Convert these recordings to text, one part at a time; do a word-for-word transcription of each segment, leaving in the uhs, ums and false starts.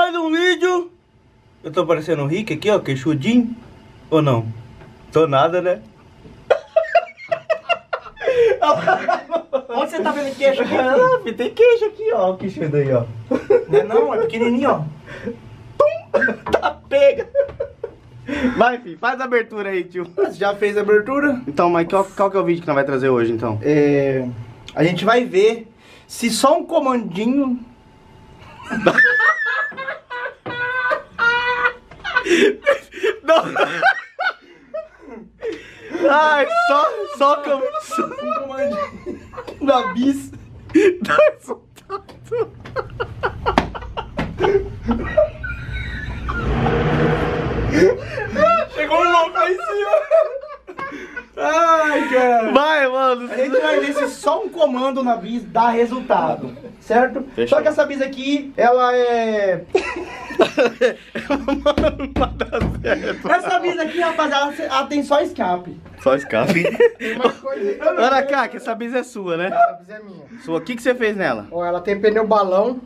mais um vídeo. Eu tô parecendo um Rick aqui, ó, queixudinho. Ou não? Tô nada, né? Onde você tá vendo queixo aqui? Ah, filho, tem queixo aqui, ó. O queixudo aí, ó. Não é não, é pequenininho, ó. Tum! Tá pega. Vai, filho, faz a abertura aí, tio. Você já fez a abertura? Então, mas qual, qual que é o vídeo que nós vai trazer hoje, então? É... A gente vai ver se só um comandinho... Não. Ai, só, só, com... só um comandinho da bis dá resultado. Chegou um louco aí em cima. Ai, cara. Vai, mano. A gente vai ver se só um comando na bis dá resultado, certo? Fechou. Só que essa bis aqui, ela é... Mano, não dá certo. Essa bis aqui, rapaziada, ela tem só escape. Só escape. Tem mais coisa aí. Olha cá, que essa bisa é sua, né? Essa bisa é minha. Sua. O que, que você fez nela? Ó, ela tem pneu balão.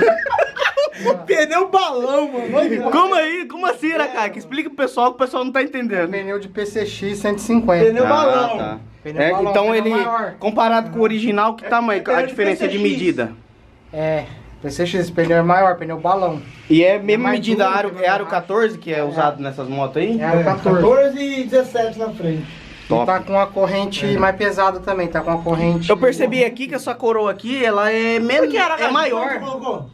Pneu balão, mano. Olha. Como aí? Como assim, Aracaki? Explica pro pessoal que o pessoal não tá entendendo. Pneu de P C X cento e cinquenta. Pneu balão. tá. Pneu É, balão, então pneu ele, maior. comparado com o original, que tamanho? pneu A de diferença de P C X. medida? É, P C X, pneu é maior, pneu balão. E é mesma mais medida duro, aro, pneu é aro mais- quatorze que é usado nessas motos aí? É aro quatorze. quatorze e dezessete na frente. Top. E tá com a corrente mais pesada também, tá com a corrente... Eu percebi aqui que essa coroa aqui, ela é menos, é maior. Que colocou?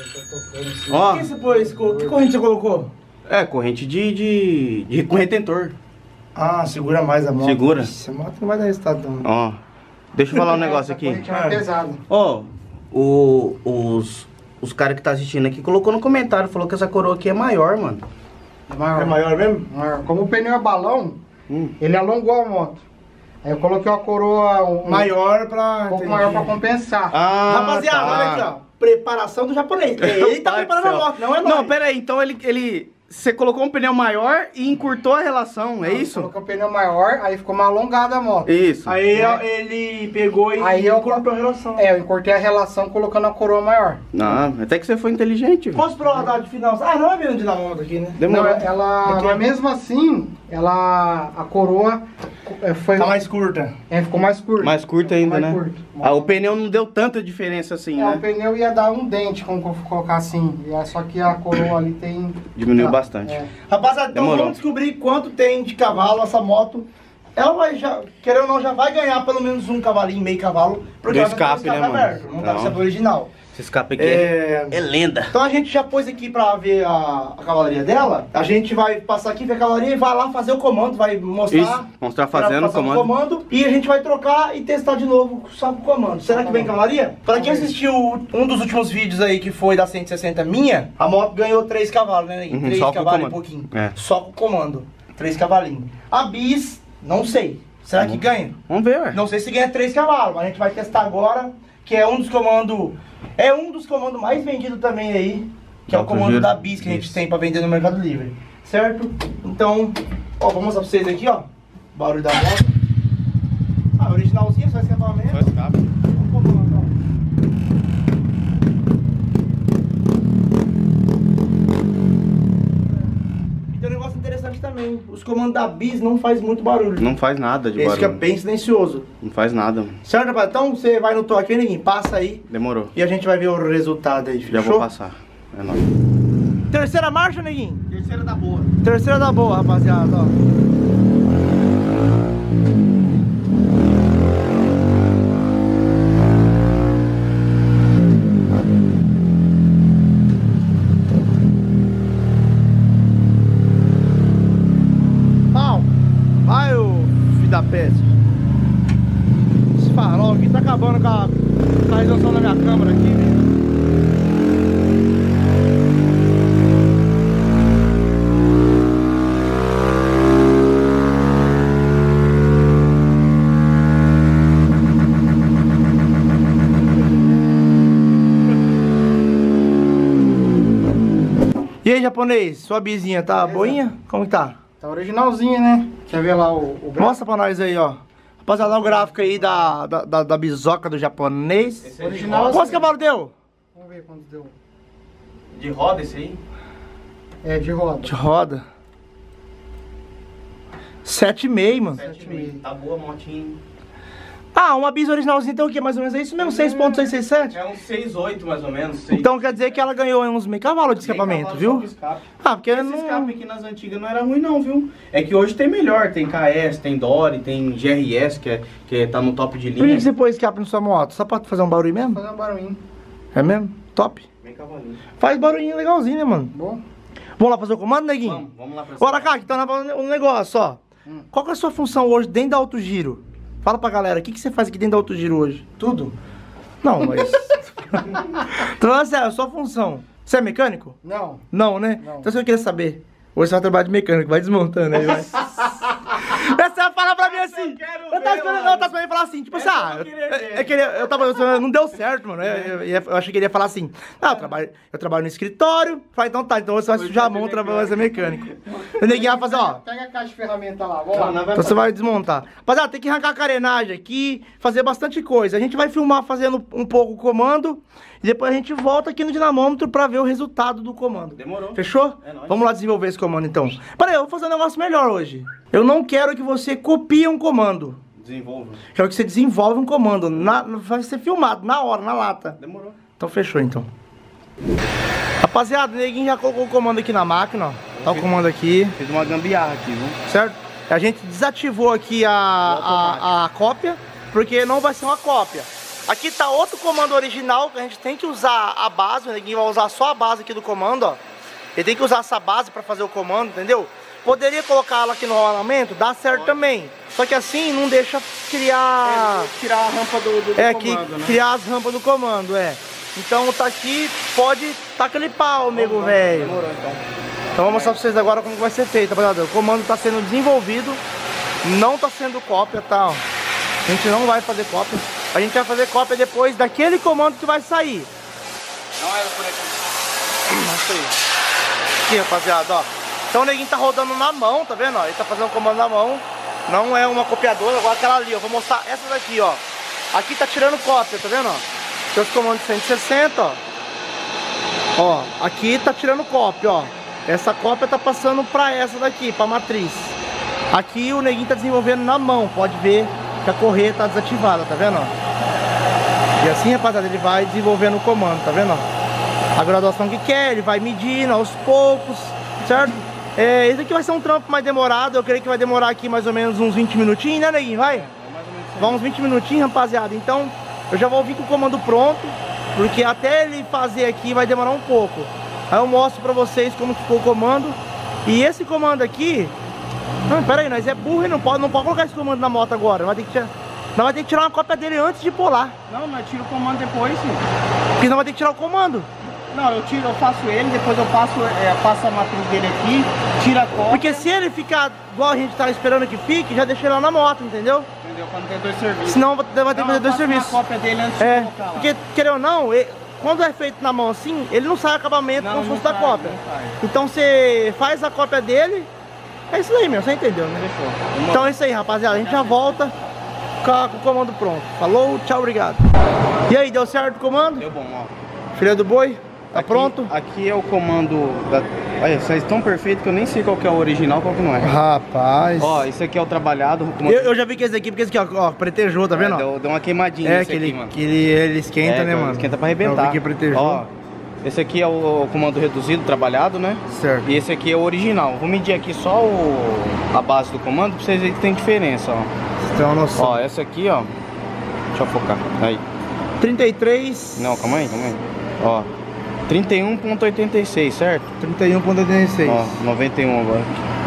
Ó, O que você pôs? Que corrente você colocou? é corrente de, de, de com retentor. Ah, segura mais a moto. Segura. Essa moto não vai dar resultado não. Ó, deixa eu falar um negócio Essa aqui. corrente é mais pesada. Ó, o, os, os caras que tá assistindo aqui colocou no comentário, falou que essa coroa aqui é maior, mano. É maior. É maior mesmo? maior. Como o pneu é balão, Hum. ele alongou a moto. Aí eu coloquei uma coroa um, Maior pra... um pouco entendi. maior pra compensar. Ah, Rapaziada, tá. olha aqui, ó. Preparação do japonês. Ele tá Pai do preparando a céu. moto, não é nós. Não, pera aí, então ele, ele... Você colocou um pneu maior e encurtou a relação, é Eu isso? Coloquei o pneu maior, aí ficou mais alongada a moto. Isso. Aí ó, ele pegou e Aí eu cortou a relação. É, eu encurtei a relação colocando a coroa maior. Não, até que você foi inteligente. velho. Posso provar de final? Ah, não é mesmo de dar moto aqui, né? Demorou. Não, ela, Porque- mas mesmo assim, ela, a coroa é, foi, Tá mais curta. é, ficou mais curta. Mais curto ainda, mais né? curto. Ah, o pneu não deu tanta diferença assim, É, o né? pneu ia dar um dente, como que eu vou colocar assim. E é só que a coroa ali tem... Diminuiu tá, bastante. é. Rapaziada, então Demorou. vamos descobrir quanto tem de cavalo essa moto. Ela vai já, querendo ou não, já vai ganhar pelo menos um cavalinho, meio cavalo. Porque Do ela tá com o escape, né, mano? aberto, não tá com o Não. escape original. Esse escape aqui é, é lenda. Então a gente já pôs aqui pra ver a, a cavalaria dela. A gente vai passar aqui, ver a cavalaria e vai lá fazer o comando, vai mostrar. Isso, mostrar fazendo o passar comando. comando. E a gente vai trocar e testar de novo só com o comando. Será que vem cavalaria? Pra quem assistiu um dos últimos vídeos aí, que foi da cento e sessenta minha, a moto ganhou três cavalos, né? Uhum, três só com o cavalos e comando. pouquinho. É. Só com o comando. três cavalinhos. A bis, não sei. Será que ganha? Vamos ver, ué. Não sei se ganha três cavalos, mas a gente vai testar agora, que é um dos comandos. É um dos comandos mais vendidos também aí, que é o Alto comando giro. da bis que a gente Isso. tem pra vender no Mercado Livre. Certo? Então, ó, vou mostrar pra vocês aqui, ó. Barulho da moto. Ah, originalzinho, só escapamento. Só escape. O comando, ó. E tem um negócio interessante também. Os comandos da bis não faz muito barulho. Não faz nada de Esse fica barulho. bem silencioso. Não faz nada, mano. Certo, rapaz? Então você vai no toque aí, ninguém. Passa aí Demorou. e a gente vai ver o resultado aí, Já fechou? vou passar. É nóis. Terceira marcha, neguinho? Terceira da boa. Terceira da boa, rapaziada, ó. Pau. Vai, ô filho da peça. Esse farol aqui tá acabando com a, com a resolução da minha câmera aqui, velho. E aí, japonês, sua bizinha tá boinha? Como que tá? Tá originalzinha, né? Quer ver lá o, o gráfico? Mostra pra nós aí, ó. Rapaziada, olha o gráfico aí da, da, da, da bisoca do japonês. Original. Quantos cavalos deu? Vamos ver quanto deu. De roda esse aí? É, de roda. De roda. sete e meio, mano. sete e meio. Tá boa a motinha. Ah, uma bis originalzinha então o que? Mais ou menos é isso mesmo? seis ponto seiscentos e sessenta e sete? É uns seis ponto oito mais ou menos. seis. Então quer dizer que ela ganhou uns meio cavalo de escapamento, viu? Escape. Ah, porque Esse não... escape aqui nas antigas não era ruim não, viu? É que hoje tem melhor, tem K S, tem Dory, tem G R S, que, é, que tá no top de linha. Por que você pôs escape na sua moto? Só pra fazer um barulho mesmo? Fazer um barulhinho. É mesmo? Top. Bem cavalinho. Faz barulhinho legalzinho, né, mano? Bom. Vamos lá fazer o comando, neguinho? Vamos, vamos lá pra Bora cá, que tá um negócio, ó. Hum. Qual que é a sua função hoje dentro da Auto Giro? Fala pra galera, o que, que você faz aqui dentro da Auto Giro hoje? Tudo? Não, mas... Tô falando sério, a sua função. Você é mecânico? Não. Não, né? Não. Então você queria saber. Hoje você vai trabalhar de mecânico, vai desmontando aí, vai. Essa vai falar pra mim assim. eu quero Eu ver, tava esperando, mano. eu tava esperando ele falar assim, tipo assim, Essa ah, eu eu, queria ver. eu, eu queria, eu tava, não deu certo, mano. Eu, eu, eu achei que ele ia falar assim, ah, eu trabalho, eu trabalho no escritório. Falei, então tá, então você vai sujar a mão, trabalhar, vai ser mecânico. O neguinho vai fazer, ó. Pega a caixa de ferramenta lá, vamos Não, lá. não vai Então você vai desmontar. Rapaziada, tem que arrancar a carenagem aqui, fazer bastante coisa. A gente vai filmar fazendo um pouco o comando e depois a gente volta aqui no dinamômetro pra ver o resultado do comando. Demorou. Fechou? É nóis. Vamos lá desenvolver esse comando então. Pera aí, eu vou fazer um negócio melhor hoje. Eu não quero que você copie um comando. Desenvolva. Quero que você desenvolva um comando. Na, vai ser filmado na hora, na lata. Demorou. Então fechou então. Rapaziada, o neguinho já colocou o comando aqui na máquina, ó. Tá o comando aqui, Fiz uma gambiarra aqui, viu? certo? A gente desativou aqui a, a, a cópia, porque não vai ser uma cópia. Aqui tá outro comando original, que a gente tem que usar a base, o neguinho vai usar só a base aqui do comando, ó. Ele tem que usar essa base pra fazer o comando, entendeu? Poderia colocar ela aqui no rolamento, dá certo também. Só que assim não deixa criar... É, tirar a rampa do, do, do É, comando, que né? criar as rampas do comando, é. Então tá aqui, pode tá aquele pau, nego velho. Demorou então. Então vou mostrar pra vocês agora como vai ser feito, rapaziada. O comando tá sendo desenvolvido, não tá sendo cópia, tá? Ó. A gente não vai fazer cópia. A gente vai fazer cópia depois daquele comando que vai sair. Não era por aqui. Isso aí. Aqui, rapaziada, ó. Então o neguinho tá rodando na mão, tá vendo? Ó? Ele tá fazendo o comando na mão. Não é uma copiadora, igual aquela ali, ó. Vou mostrar essa daqui, ó. Aqui tá tirando cópia, tá vendo? Ó? Tem os comandos cento e sessenta, ó. Ó, aqui tá tirando cópia, ó. Essa cópia tá passando pra essa daqui, pra matriz. Aqui o neguinho tá desenvolvendo na mão. Pode ver que a correia tá desativada, tá vendo? Ó? E assim, rapaziada, ele vai desenvolvendo o comando, tá vendo? Ó? A graduação que quer, ele vai medindo aos poucos, certo? É, esse aqui vai ser um trampo mais demorado. Eu creio que vai demorar aqui mais ou menos uns vinte minutinhos, né, neguinho? Vai? Vai uns vinte minutinhos, rapaziada. Então, eu já vou vir com o comando pronto, porque até ele fazer aqui vai demorar um pouco. Aí eu mostro pra vocês como ficou o comando. E esse comando aqui... Não, pera aí, nós é burro e não pode, não pode colocar esse comando na moto agora. Nós vai ter que tirar, nós vai ter que tirar uma cópia dele antes de pular. Não, nós tira o comando depois, sim. Porque nós vai ter que tirar o comando. Não, eu tiro, eu faço ele, depois eu passo, é, passo a matriz dele aqui, tira a cópia. Porque se ele ficar igual a gente tá esperando que fique, já deixa ele lá na moto, entendeu? Entendeu? Quando tem dois serviços. Senão vai ter vai ter que fazer dois serviços. Uma cópia dele antes É, de colocar lá. porque, querendo ou não, ele- quando é feito na mão assim, ele não sai acabamento Não, como se não fosse da sai, cópia. não sai. Então você faz a cópia dele, é isso aí, meu, você entendeu, né? Fechou. Então é isso aí, rapaziada, a gente já volta com, a- com o comando pronto. Falou, tchau, obrigado. E aí, deu certo o comando? Deu bom, ó. Filha do boi, tá Aqui- pronto? Aqui é o comando da... Olha, vocês estão perfeitos que eu nem sei qual que é o original, qual que não é. Rapaz. Ó, esse aqui é o trabalhado. o comando- eu, eu já vi que esse aqui, porque esse aqui, ó, ó pretejou, tá É, vendo? ó? deu, deu uma queimadinha É, nesse que ele, aqui, mano. que ele, ele esquenta, É, né, então, mano? esquenta pra arrebentar. Eu vi que pretejou. Ó, esse aqui é o, o comando reduzido, trabalhado, né? Certo. E esse aqui é o original. Vou medir aqui só o, a base do comando pra vocês verem que tem diferença, ó. Você tem uma noção. Ó, essa aqui, ó. Deixa eu focar. Aí. trinta e três. Não, calma aí, calma aí. Ó. trinta e um ponto oitenta e seis, certo? trinta e um ponto oitenta e seis. Ó, noventa e um agora.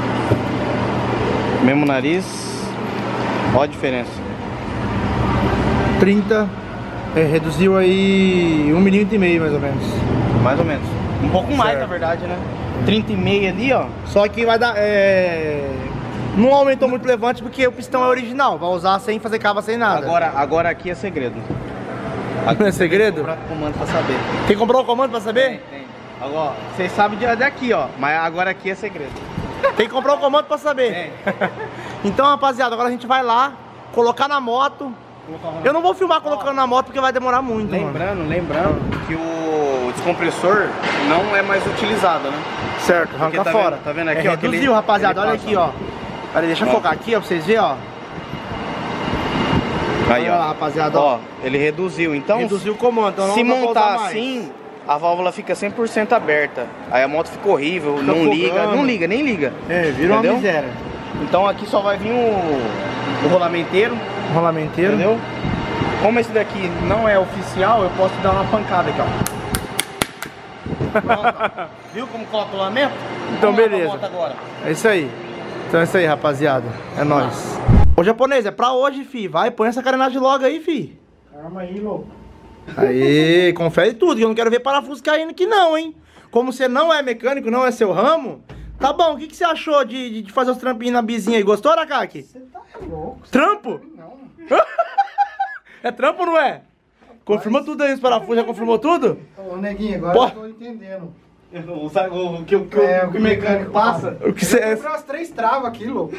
Mesmo nariz. Ó a diferença. trinta. É, reduziu aí um milímetro e meio, mais ou menos. Mais ou menos. Um pouco mais, Certo. na verdade, né? trinta e meio ali, ó. Só que vai dar. É... Não aumentou muito o levante porque o pistão é original. Vai usar sem fazer cava, sem nada. Agora, agora aqui é segredo. Não é segredo? Comprar comando pra saber. Tem que comprar o comando pra saber? Tem, tem. Agora, vocês sabem de- daqui, ó. Mas agora aqui é segredo. Tem que comprar o comando pra saber. Então, rapaziada, agora a gente vai lá, colocar na moto. Eu não vou filmar colocando na moto porque vai demorar muito, mano. Lembrando, lembrando que o o descompressor não é mais utilizado, né? Certo, arranca tá fora. Vendo, tá vendo aqui, é, ó? reduziu, ele, rapaziada, ele olha aqui, ó. Peraí, deixa eu ó. focar aqui, ó, pra vocês verem, ó. Aí, olha ó. lá, rapaziada, ó. Ó, ele reduziu. Então, Reduziu o comando, então não se dá pra montar usar mais. assim, a válvula fica cem por cento aberta. Aí a moto fica horrível, Fica não liga, fogando. não liga, nem liga. É, virou Entendeu? uma miséria. Então aqui só vai vir o, o rolamenteiro, Rolamenteiro. entendeu? Como esse daqui não é oficial, eu posso dar uma pancada aqui, ó. Pronto. Viu como coloca o rolamento? Então, Vamos lá beleza. pra moto agora. É isso aí. Então é isso aí, rapaziada. É nóis. Ô, japonês, é pra hoje, fi. Vai, põe essa carenagem logo aí, fi. Calma aí, louco. Aí, confere tudo, que eu não quero ver parafuso caindo aqui não, hein. Como você não é mecânico, não é seu ramo, tá bom, o que, que você achou de, de fazer os trampinhos na bizinha aí? Gostou, Nakaki? Você tá louco? Trampo? Não. É trampo ou não é? Confirma tudo aí, os parafusos, já confirmou tudo? Ô, neguinho, agora Pô. eu tô entendendo. O, o, o, que, o, que É, o, que o mecânico passa? O que Eu você... comprei umas três travas aqui, louco.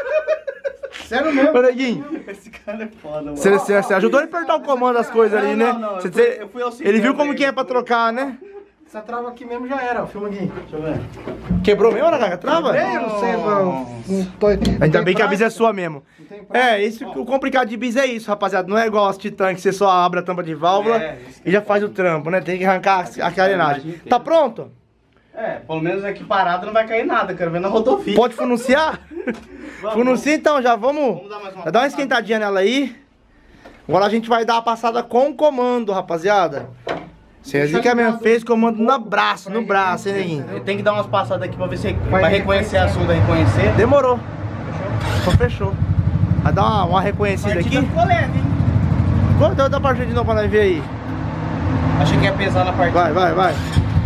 Sério mesmo? Ô, neguinho, Esse cara é foda, mano. você, você, você ajudou ele a apertar o comando das coisas ali, né? Não, não, não, Você- eu fui- você- eu fui auxiliando ele viu como ele. que é pra trocar, né? Essa trava aqui mesmo já era, ó. Filma aqui. Deixa eu ver. Quebrou mesmo, Nakaki, a trava? É, eu não sei, não. não tô, Ainda bem que a bis é sua mesmo. Não tem prazo. É, isso, o complicado de bis é isso, rapaziada. Não é igual as Titan que você só abre a tampa de válvula É, isso e já faz o trampo, né? Tem que arrancar a carenagem. Tá pronto? É, pelo menos aqui parado não vai cair nada, quero ver na rodovia. Pode fununciar? Vamos, Fununcia então, já vamos. Vamos dar mais uma Já dá uma passada. esquentadinha nela aí. Agora a gente vai dar a passada com o comando, rapaziada. Você viu que a minha fez comando no braço, no braço, hein, neguinho? Tem que dar umas passadas aqui pra ver se Vai vai reconhecer a Suda, reconhecer. Demorou. Então fechou. Vai dar uma, uma reconhecida aqui. Ficou leve, hein? Vou dar pra gente de novo pra nós ver aí. Achei que ia pesar na partida. Vai, vai, vai.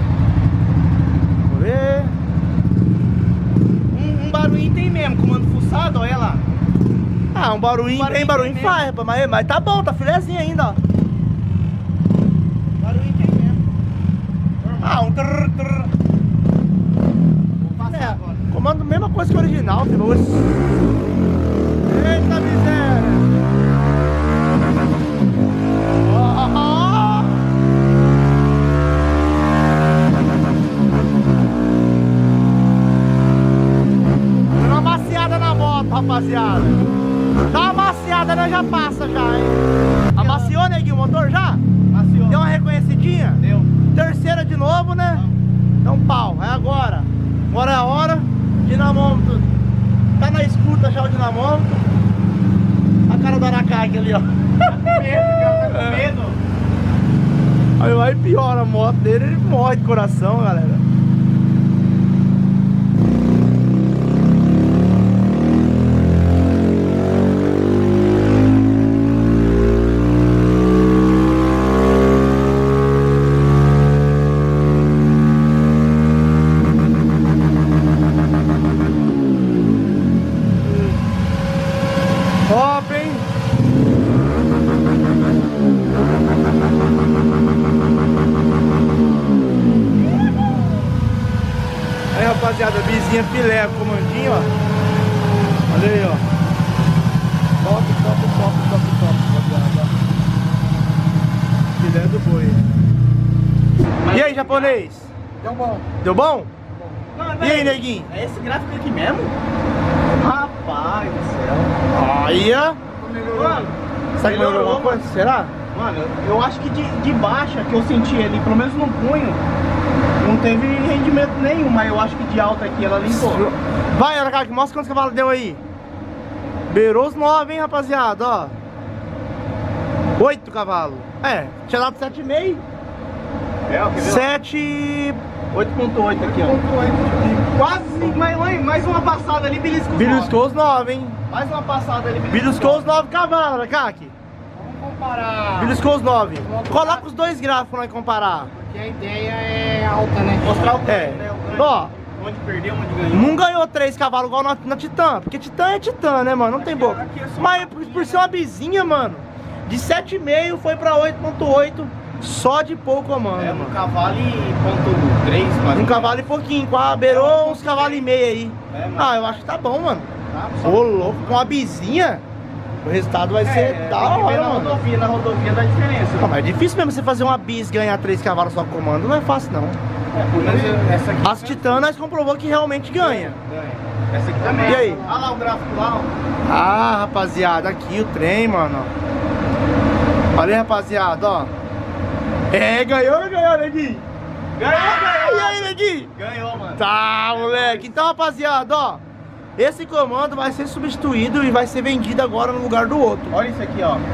Vamos ver. Um, um barulhinho tem mesmo, comando fuçado, olha lá. Ah, um barulhinho, Barulhinho tem barulhinho tem faz, rapaz, mas, mas tá bom, tá filezinho ainda, ó. Barulhinho tem mesmo. Ah, um trrr, trrr. Vou passar É, agora. comando mesma coisa que o original, filho. Eita miséria. Ó, ó, ó. Dando uma maciada na moto, rapaziada. Dá uma maciada, né? Já passa já, hein? Amaciou, neguinho, o motor já? Maciou. Deu uma reconhecidinha? Deu. Terceira de novo, né? Então pau, é agora. Agora é a hora. Dinamômetro. Tá na escuta já o dinamômetro. A cara do Nakaki ali, ó. Medo, cara, tá com medo. Aí vai piora a moto dele, ele morre de coração, galera. Top, hein? Aí, rapaziada, bizinha filé, comandinho, ó. Olha aí, ó. Top, top, top, top, top, rapaziada. Filé do boi. E aí, japonês? Deu bom. Deu bom? Não, E aí, neguinho? É esse gráfico aqui mesmo? Rapaz do céu. Aí, ó. Mano, Será que melhorou alguma coisa? Será? Mano, eu acho que de, de baixa que eu senti ali, pelo menos no punho, não teve rendimento nenhum, mas eu acho que de alta aqui ela limpou. Vai, Nakaki, mostra quantos cavalos deu aí. Beirou os nove, hein, rapaziada, ó. Oito cavalos. É, tinha dado sete e meio. É, o que deu? Sete... oito ponto oito aqui, ó. Quase, mais, mais uma passada ali, beliscou os nove. Beliscou os nove, hein. Mais uma passada ali, Beliscou os nove cavalos, Nakaki. Vamos comparar. Beliscou os nove. Coloca os dois gráficos pra nós comparar. Porque a ideia é alta, né? Mostrar o ganho, É. né? O ganho. Ó, Onde perdeu, onde ganhou. não ganhou três cavalos igual na, na Titan. Porque Titan é Titan, né, mano? Não tem boca. aqui é só Mas uma por, por ser uma bizinha, mano, de sete e meio foi pra oito ponto oito. Só de pouco comando, É, um mano. cavalo e ponto três, mais Um cavalo e pouquinho, quase beirou uns cavalos e meio aí. É, mano. Ah, eu acho que tá bom, mano. Tá, só- Ô, louco, com uma bizinha. o resultado vai ser É, da tem que ver hora, na mano. rodovia, na rodovia dá diferença. Não, mas é difícil mesmo você fazer uma bis e ganhar três cavalos só com comando, não é fácil não. É, pelo menos essa aqui. As Titan nós comprovou que realmente ganha. Ganha. Essa aqui também. E aí? Olha lá o gráfico lá, ó. Ah, rapaziada, aqui o trem, mano. Olha aí, rapaziada, ó. É, ganhou ou ganhou, Neguinho? Ganhou, ganhou. E aí, Neguinho? Ganhou, mano. Tá, moleque. Então, rapaziada, ó. Esse comando vai ser substituído e vai ser vendido agora no lugar do outro. Olha isso aqui, ó.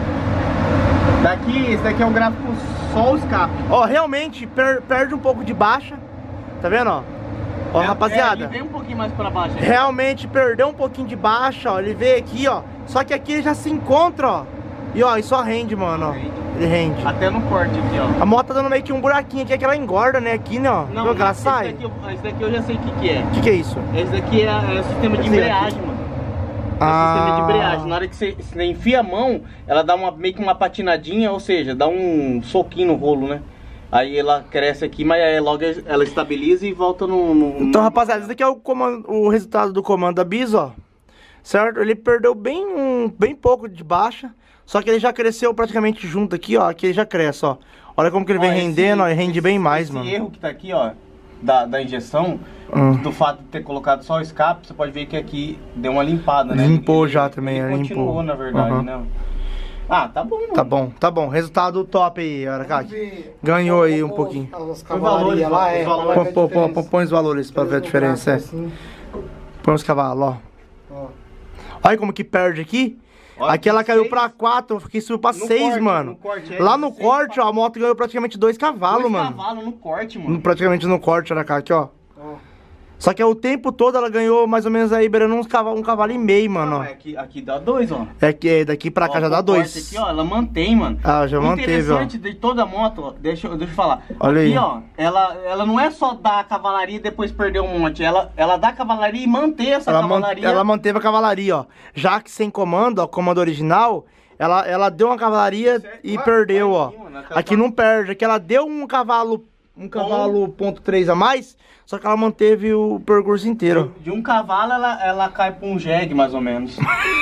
Daqui, esse daqui é o gráfico só o escape. Ó, realmente per- perde um pouco de baixa. Tá vendo, ó? Ó, É, rapaziada. ele vem um pouquinho mais pra baixo. Aí. Realmente perdeu um pouquinho de baixa, ó. Ele veio aqui, ó. Só que aqui ele já se encontra, ó. E ó, e só rende, mano, ó. Rende. Ele rende. Até no corte aqui, ó. A moto tá dando meio que um buraquinho aqui, é que ela engorda, né? Aqui, né, ó. Viu que ela esse sai. daqui, eu- esse daqui eu já sei o que, que é. O que que é isso? Esse daqui é, é o sistema de Esse embreagem, mano. É o Ah. sistema de embreagem. Na hora que você, você enfia a mão, ela dá uma, meio que uma patinadinha, ou seja, dá um soquinho no rolo, né? Aí ela cresce aqui, mas aí logo ela estabiliza e volta no... no Então, no... rapaziada, esse daqui é o, comando, o resultado do comando da Bis, ó. Certo? Ele perdeu bem, um, bem pouco de baixa. Só que ele já cresceu praticamente junto aqui, ó. Aqui ele já cresce, ó. Olha como que ele Ó, vem esse- rendendo, ó. Ele rende esse- bem mais, esse mano. erro que tá aqui, ó, da, da injeção, Hum. do fato de ter colocado só o escape, você pode ver que aqui deu uma limpada, né? Limpou Ele- já ele- também, ele é, continuou, limpou. na verdade, Uhum. né? Ah, tá bom, mano. Tá bom, tá bom. Resultado top aí, Aracaki. Ganhou aí um pouquinho. As valores, cavalarias lá, é. os valores. pra ver a Põe, põe, põe, diferença. põe os valores pra ver a diferença, é. Assim, Põe os cavalos, ó. ó. Olha como que perde aqui. Olha, Aqui ela caiu seis. pra quatro, aqui subiu pra No seis, corte, mano. no corte, é Lá no seis corte, ó, a moto ganhou praticamente dois cavalos, Dois mano. cavalos no corte, No- mano. Praticamente no corte, Aracaki, ó. Ó. Só que o tempo todo ela ganhou mais ou menos aí, beirando uns cavalos, um cavalo e meio, mano, Não, ó. é aqui, aqui dá dois, ó. É que daqui pra cá Ó, já dá o corte dois. Aqui, ó, ela mantém, mano. Ah, já O manteve, ó. interessante de toda a moto, ó, deixa, eu- deixa eu falar. Olha aqui, aí. ó, ela, ela não é só dar a cavalaria e depois perder um monte. Ela, ela dá a cavalaria e mantém essa Ela, man- cavalaria. ela manteve a cavalaria, ó. Já que sem comando, ó, comando original, ela, ela deu uma cavalaria Certo. e Ué, perdeu, olha ó. aqui, mano, aquela Aqui tá- não perde, aqui ela deu um cavalo, um cavalo ponto três a mais, só que ela manteve o percurso inteiro. De um cavalo, ela, ela cai pra um jegue, mais ou menos.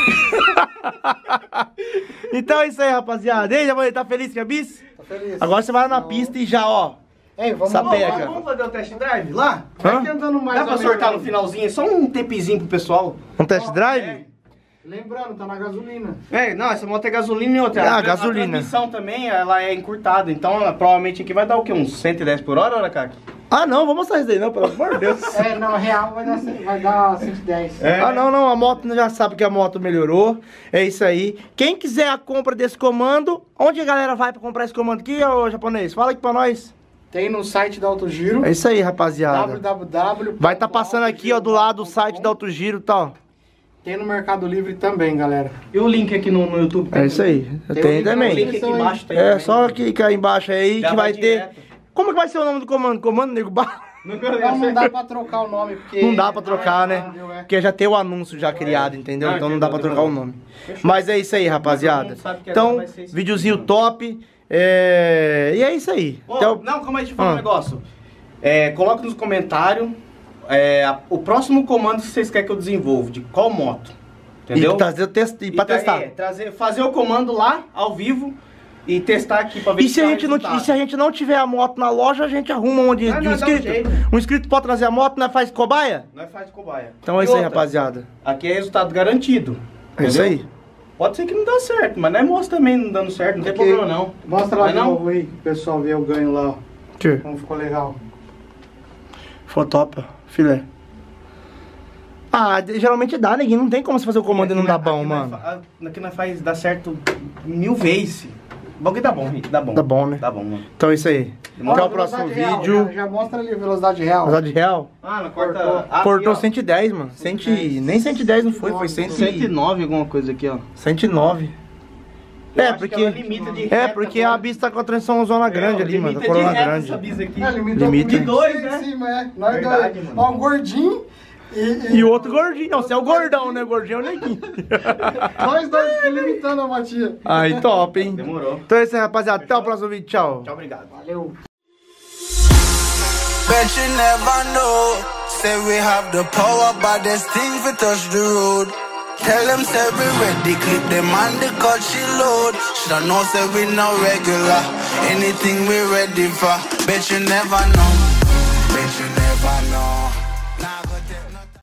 Então é isso aí, rapaziada. E aí, Javanê, tá feliz com a bis? Tá feliz? Agora você vai lá na Não. pista e já, ó. Ei, vamos Sapeca. lá. Vamos fazer o test drive lá? Hã? Vai tentando mais Dá pra ou menos sortar no aí. finalzinho? Só um tapezinho pro pessoal. Um test drive? Lembrando, tá na gasolina. É, não, essa moto é gasolina e outra. Ah, a, gasolina. A transmissão também, ela é encurtada. Então, ela, provavelmente aqui vai dar o quê? Uns cento e dez por hora, hora, Kaki? Ah, não, vamos mostrar isso daí não, pelo amor de Deus. É, não, real vai dar, vai dar cento e dez. É. Ah, não, não, a moto já sabe que a moto melhorou. É isso aí. Quem quiser a compra desse comando, onde a galera vai pra comprar esse comando aqui, ô japonês? Fala aqui pra nós. Tem no site da Autogiro. É isso aí, rapaziada. www. Vai estar passando aqui, ó, do lado do site da Autogiro e tal. Tem no Mercado Livre também, galera. E o link aqui no, no YouTube? É isso aí. Tem Tem o link O também. link aqui embaixo tem É, também. só clicar embaixo aí Já que vai vai ter. direto. Como que vai ser o nome do comando? Comando Nego Bar? Não, Não, não dá pra trocar o nome, porque... Não dá pra trocar, né? Entendeu, é. Porque já tem o anúncio já criado, entendeu? Não, Então não dá pra entendeu, trocar o demorou. nome. Mas é isso aí, rapaziada. Todo mundo sabe que agora Então, vai ser isso. videozinho top. É... E é isso aí. Ô, Até o- Não, calma aí, deixa eu falar Ah. um negócio. É, coloca nos comentários é, a- o próximo comando que vocês querem que eu desenvolva, de qual moto. Entendeu? E trazer o teste e pra tra- testar. é, trazer, fazer o comando lá, ao vivo, e testar aqui pra ver E se, a dá gente não, resultado. e se a gente não tiver a moto na loja, a gente arruma onde Ah, de um não, dá um inscrito. jeito. Um inscrito pode trazer a moto, nós faz cobaia? Nós faz de cobaia. Então é E isso aí, outra, rapaziada. Aqui é resultado garantido. É isso entendeu? aí. Pode ser que não dá certo, mas nós mostra também não dando certo, não tem Aqui. problema não. Mostra lá Vai de não? novo aí, que o pessoal vê o ganho lá, ó. Que? Como ficou legal. Fotopa, filé. Ah, de- geralmente dá, neguinho. Não tem como você fazer o comando e não Aqui dá nós- bom, aqui nós mano. fa- Aqui nós faz dar certo mil vezes. O bagulho dá bom, Rick, dá bom. Dá bom, né? Dá bom, mano. Então é isso aí. Demorou. Até Ó, o próximo velocidade real, vídeo. Já, já mostra ali a velocidade real. Velocidade real. Ah, não corta... Cortou. Ah, Cortou aqui, ó. cento e dez, mano. cem, nem cento e dez não foi, foi cem, cento e nove alguma coisa aqui, ó. cento e nove. Eu É, acho que porque. ela limita de É, reta porque agora. a bis tá com a transição zona grande É, ali, mano. limita A de coroa reta grande. essa bis aqui. É, limitou Limita. com Dois, dois, né? em cima, é. Nós Verdade, dois. mano. Ó, um gordinho e... E o outro gordinho. Não, você é o gordão, né? Gordinho é o neguinho. Nós dois aqui limitando a matia. Aí, top, hein? Demorou. Então é isso aí, rapaziada. Até o próximo vídeo. Tchau. Tchau, obrigado. Valeu. Bet you never know. Say we have the power, but there's things we touch the road. Tell them say we ready, clip them on the cut she load. Shoulda know say we no regular, anything we ready for, bet you never know.